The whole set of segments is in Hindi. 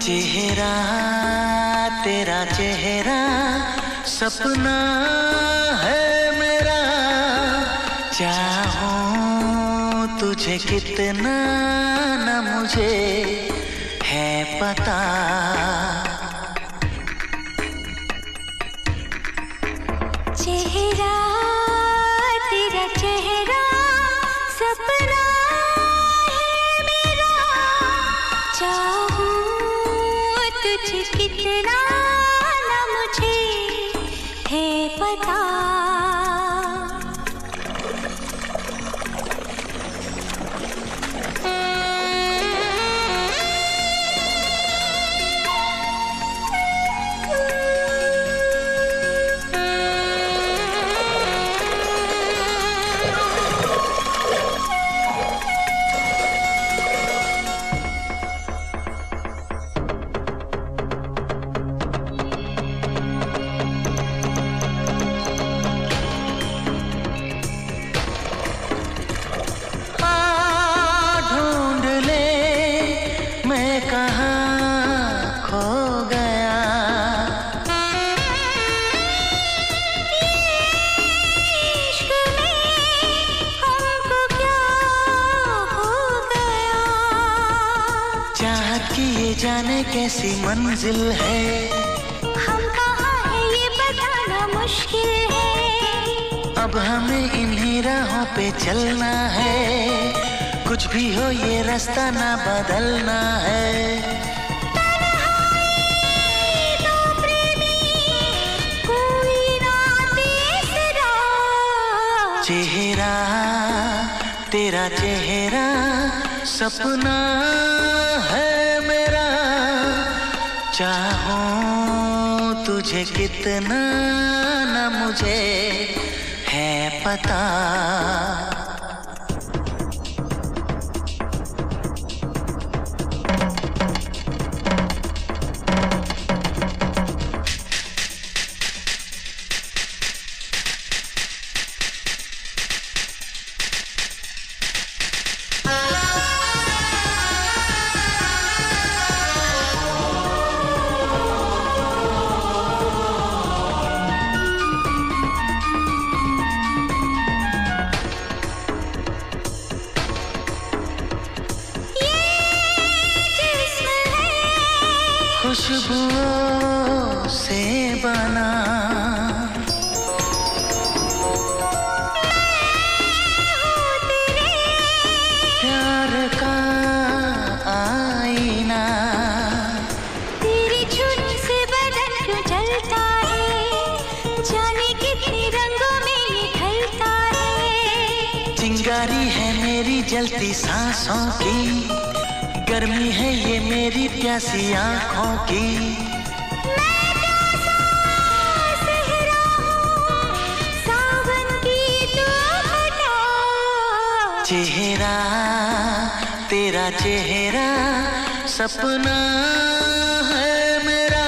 चेहरा तेरा चेहरा सपना है मेरा, चाहूं तुझे कितना न मुझे है पता। चेहरा तेरा चेहरा सपना है मेरा, चाहूं तुझे कितना न मुझे है पता। जाने कैसी मंजिल है, हम कहाँ है ये बताना मुश्किल है। अब हमें इन्हीं राहों पे चलना है, कुछ भी हो ये रास्ता ना बदलना है। तो प्रेमी कोई ना तीसरा, चेहरा तेरा चेहरा सपना है मेरा, चाहूं तुझे कितना न मुझे है पता। खुशबुओं से बना प्यार का आईना, तेरी छुरी से बदन क्यों जलता है, जाने कितने रंगों में ये ढलता है। चिंगारी है मेरी जलती सांसों की, गर्मी है ये मेरी प्यासी आँखों की। मैं प्यासा सहरा हूँ, सावन की तू हटा। चेहरा तेरा चेहरा सपना है मेरा,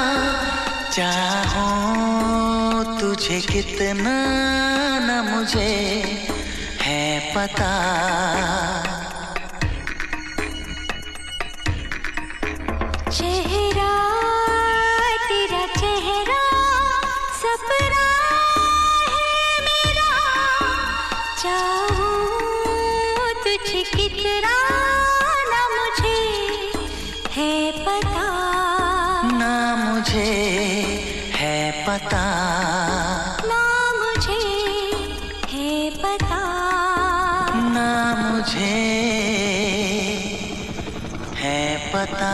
चाहूं तुझे कितना न मुझे है पता। चेहरा तेरा चेहरा सपना है मेरा, चाहूं तुझे कितना न मुझे है पता। ना मुझे है पता, ना मुझे है पता, ना मुझे है पता।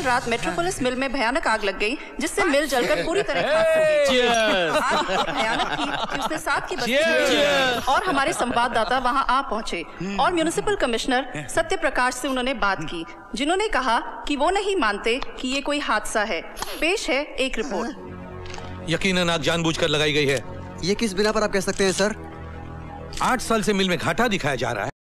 रात मेट्रोपोलिस मिल में भयानक आग लग गई, जिससे मिल जलकर पूरी तरह खाक हो गई। आग इतनी भयानक थी कि उसने 7 की बस्ती में और हमारे संवाददाता वहां आ पहुंचे और म्युनिसिपल कमिश्नर सत्य प्रकाश से उन्होंने बात की, जिन्होंने कहा कि वो नहीं मानते कि ये कोई हादसा है। पेश है एक रिपोर्ट। यकीनन आग जानबूझकर लगाई गई है। ये किस बिना पर आप कह सकते हैं सर? 8 साल से मिल में घाटा दिखाया जा रहा है।